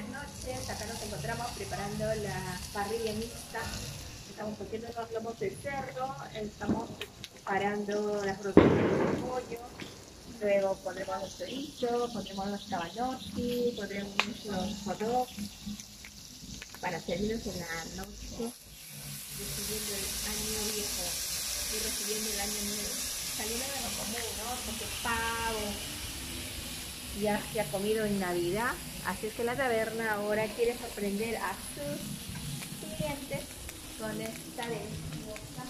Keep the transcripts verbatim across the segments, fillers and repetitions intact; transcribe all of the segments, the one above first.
buenas noches. Acá nos encontramos preparando la parrilla mixta. Estamos cociendo los lomos de cerdo, estamos preparando las proteínas de pollo, luego pondremos los chorizos, pondremos los cabanossi, pondremos los hot dogs para servirlos en la noche, recibiendo el año viejo y recibiendo el año nuevo. Saliendo de lo común, ¿no? Porque pavo ya se ha comido en Navidad, así es que la taberna ahora quiere sorprender a sus clientes con esta deliciosa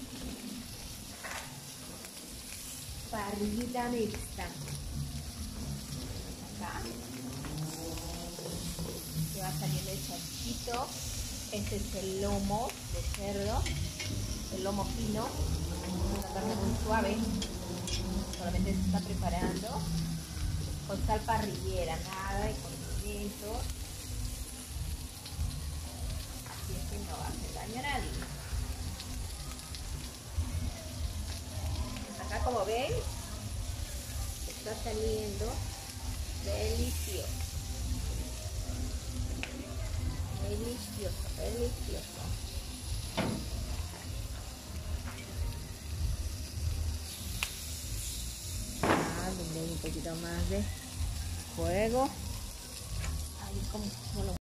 parrillita mixta. Acá que va saliendo el chasquito. Este es el lomo de cerdo, el lomo fino, una carne muy suave. Solamente se está preparando con sal parrillera, nada de condimentos, así es que no va a hacer daño a nadie. Acá, como ven, está saliendo delicioso, delicioso, delicioso. Ah, le doy un poquito más de fuego. Ahí como, como lo